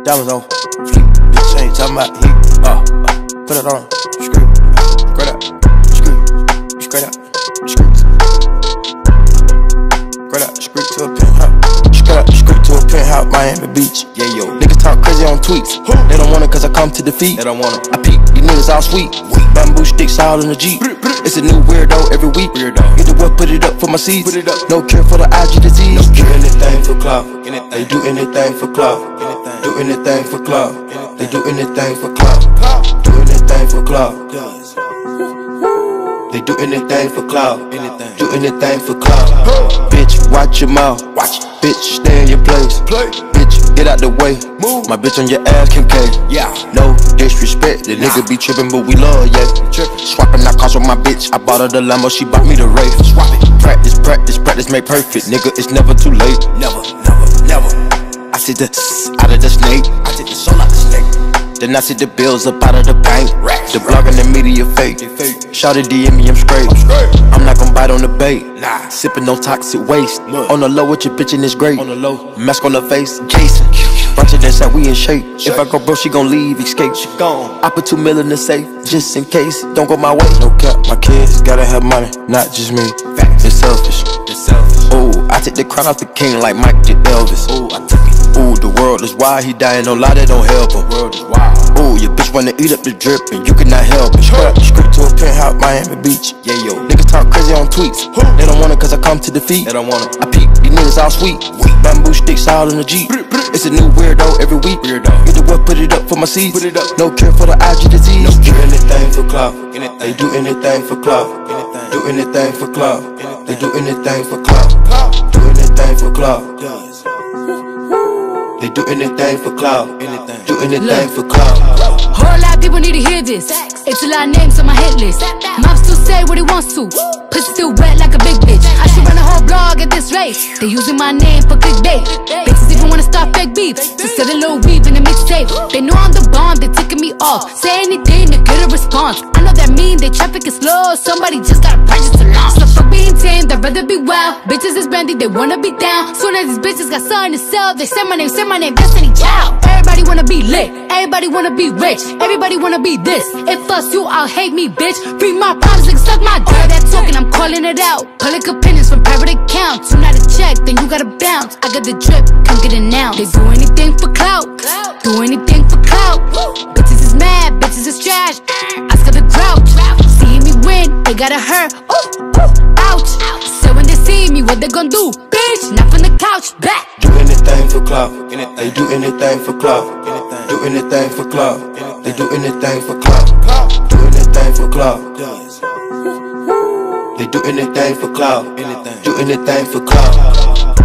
diamonds on fleek. Bitch ain't talking about heat. Put it on. Screw. Straight up. Screw. Straight up. Screw. Straight up. Screw to a penthouse. Straight up. Screw to a penthouse. Miami Beach. Yeah, yo. Niggas talk crazy on tweets. They don't want it cause I come to defeat. They don't want it. I peep. These niggas all sweet. Bamboo sticks all in the Jeep. It's a new weirdo every week. Get the what, put it up for my seeds. No cure for the IG disease. Do anything for clout. They do anything for clout. Do anything for clout. They do anything for clout. Do anything for clout. They do anything for clout. Do anything for clout. Bitch, watch your mouth. Bitch, stay in your place. Bitch, get out the way. My bitch on your ass, Kim K. No disrespect, the nigga be trippin', but we love, yeah. Swappin' out cars with my bitch. I bought her the Lambo, she bought me the Wraith. Practice, practice, practice, make perfect. Nigga, it's never too late. Never, never, never. I see the out of the snake. I take the soul out the snake. Then I see the bills up out of the bank. The blog and the media fake. Shawty DM me, I'm straight. I'm not gon' bite on the bait. Sippin' no toxic waste. On the low with your bitch and it's great. Mask on the face, Jason. Bunch of that we in shape. If I go broke, she gon' leave, escape. She gone. I put 2 mil in the safe, just in case. Don't go my way. No cap, my kids gotta have money, not just me. It's selfish. Ooh, I take the crown off the king like Mike did Elvis. Ooh, I took it. Ooh, the world is wild, he dying, no lie, that don't help him. Ooh, your bitch wanna eat up the drip and you cannot help it. Script to a penthouse, Miami Beach. Yeah, yo. Niggas talk crazy on tweets. They don't want it cause I come to defeat. They don't want it. I peep, these niggas all sweet. Bamboo sticks all in the Jeep. It's a new weirdo every week. Get the what, put it up for my seeds. No cure for the IG disease. Do anything for clout. They do anything for clout. Do anything for clout. They do anything for clout. Do anything for clout. They do anything for clout. Do anything for clout. Whole lot of people need to hear this. It's a lot of names on my hit list. Mom still say what he wants to. Pussy still wet like a big bitch. I should run a whole blog at this rate. They using my name for clickbait. Bitches even wanna start fake beef to sell a little weave in a mixtape. They know I'm the bomb, they ticking me off. Say anything to get a response. I know that mean they traffic is slow. Somebody just gotta purchase to launch. So fuck being tame, they'd rather be wild. Bitches is brandy, they wanna be down. Soon as these bitches got something to sell, they say my name, Destiny Child. Everybody wanna be lit, everybody wanna be rich, everybody wanna be this. If us you, I'll hate me, bitch. Read my problems, like suck my dick. That talking, I'm calling it out. Public opinions from private accounts. You not a check, then you gotta bounce. I got the drip, come get it now. They do anything for clout, do anything for clout. Bitches is mad, bitches is trash. Ask her the grouch. Seeing me win, they gotta hurt. Ooh, ooh, ouch. So when they see me, what they gon' do? Bitch, not from the couch, back. Do anything for clout. They do anything for clout. Do anything for clout. They do anything for clout. Do anything for clout. They do anything for clout. Do anything for clout.